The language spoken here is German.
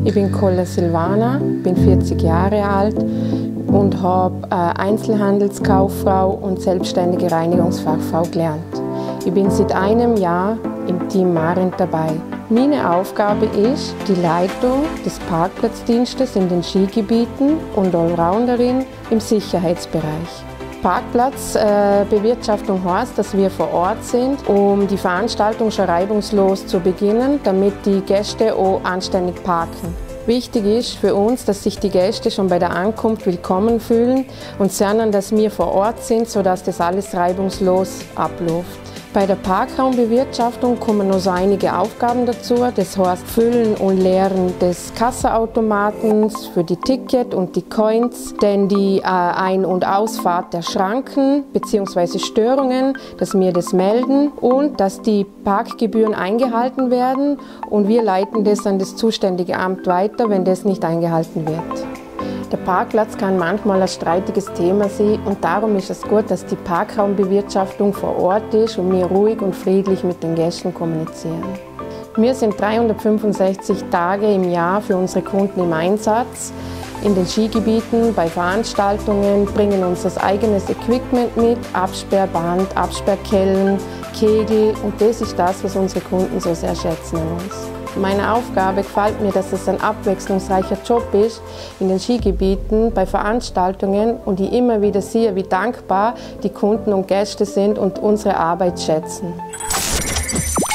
Ich bin Koller Silvana, bin 40 Jahre alt und habe Einzelhandelskauffrau und selbstständige Reinigungsfachfrau gelernt. Ich bin seit einem Jahr im Team Marent dabei. Meine Aufgabe ist die Leitung des Parkplatzdienstes in den Skigebieten und Allrounderin im Sicherheitsbereich. Parkplatzbewirtschaftung heißt, dass wir vor Ort sind, um die Veranstaltung schon reibungslos zu beginnen, damit die Gäste auch anständig parken. Wichtig ist für uns, dass sich die Gäste schon bei der Ankunft willkommen fühlen und sehen, dass wir vor Ort sind, sodass das alles reibungslos abläuft. Bei der Parkraumbewirtschaftung kommen noch so einige Aufgaben dazu, das heißt Füllen und Leeren des Kassaautomatens für die Ticket und die Coins, dann die Ein- und Ausfahrt der Schranken bzw. Störungen, dass wir das melden und dass die Parkgebühren eingehalten werden und wir leiten das an das zuständige Amt weiter, wenn das nicht eingehalten wird. Der Parkplatz kann manchmal ein streitiges Thema sein und darum ist es gut, dass die Parkraumbewirtschaftung vor Ort ist und wir ruhig und friedlich mit den Gästen kommunizieren. Wir sind 365 Tage im Jahr für unsere Kunden im Einsatz. In den Skigebieten, bei Veranstaltungen, bringen uns das eigenes Equipment mit, Absperrband, Absperrkellen, Kegel und das ist das, was unsere Kunden so sehr schätzen an uns. Meine Aufgabe gefällt mir, dass es ein abwechslungsreicher Job ist in den Skigebieten, bei Veranstaltungen und ich immer wieder sehe, wie dankbar die Kunden und Gäste sind und unsere Arbeit schätzen.